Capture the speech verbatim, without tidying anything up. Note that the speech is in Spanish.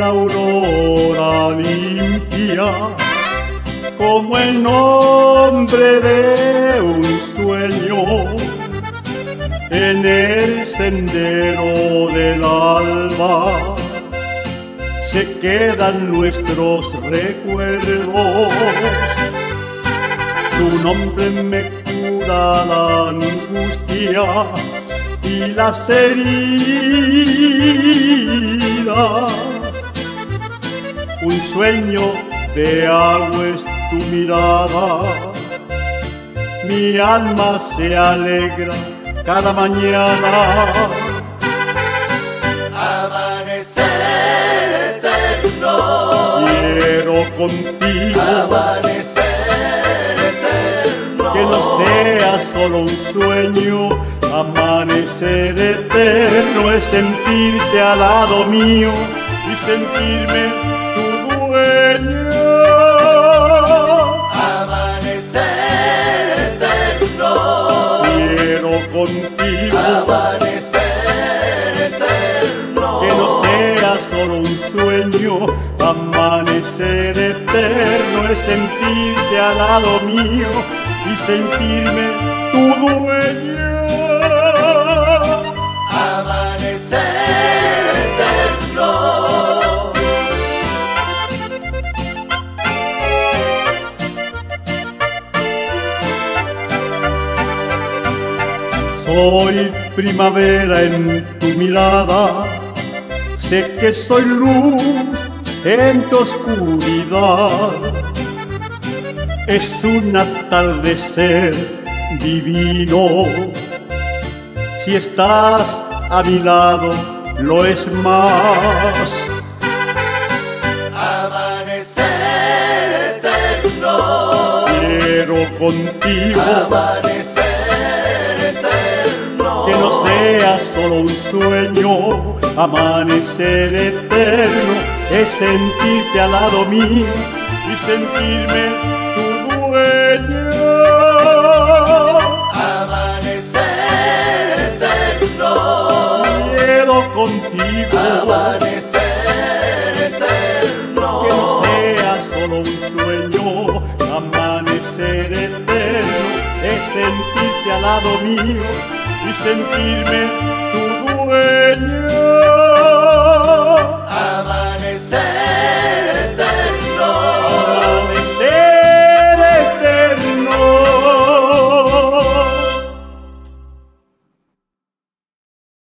la aurora limpia, como el nombre de un sueño, en el sendero del alba se quedan nuestros recuerdos. Tu nombre me cura la angustia y las heridas. Un sueño de agua es tu mirada, mi alma se alegra cada mañana. Amanecer eterno, quiero contigo, amanecer eterno, que no sea solo un sueño. Amanecer eterno es sentirte al lado mío y sentirme tu dueño. amanecer eterno, quiero contigo, amanecer eterno, que no sea solo un sueño. Amanecer eterno es sentirte al lado mío y sentirme tu dueño. amanecer eterno. Soy primavera en tu mirada, sé que soy luz en tu oscuridad. Es un atardecer divino, si estás a mi lado lo es más. Amanecer eterno, quiero contigo, amanecer eterno, que no sea solo un sueño. Amanecer eterno es sentirte al lado mío y sentirme tu dueño. amanecer eterno, quiero contigo, amanecer eterno, que no sea solo un sueño. Amanecer eterno es sentirte al lado mío y sentirme tu dueño.